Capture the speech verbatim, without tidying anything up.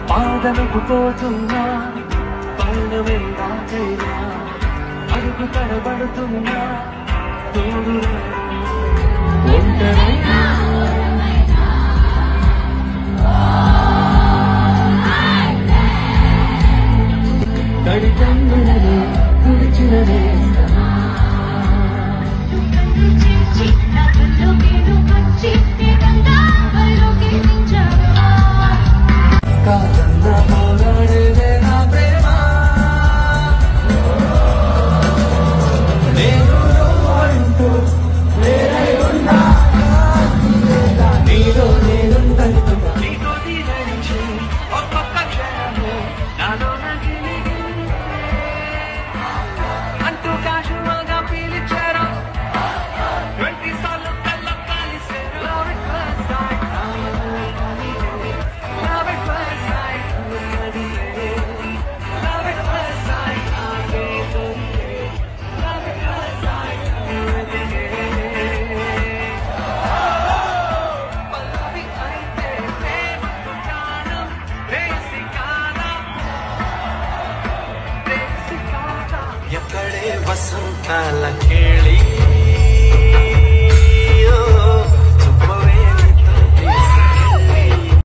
పాదలకు పోతున్నా పల్లవెందాకైనా అడుగు తడబడుతున్నా తోడు ఒంటరైనా తడి కన్నులలో తుడిచినదే కాదన్నా పోరాడేదే నా ప్రేమ నేను అంటూ వేరై ఉన్నా నీలో నేనుందనుకున్నా నీతో నడిచి ఒక్కొక్క క్షణము నాలో అంటూ కాశువగా పిలిచారా ట్వంటీ సార్లు కళ్ళ కలిసారు ఎక్కడే వసంతాల కేళి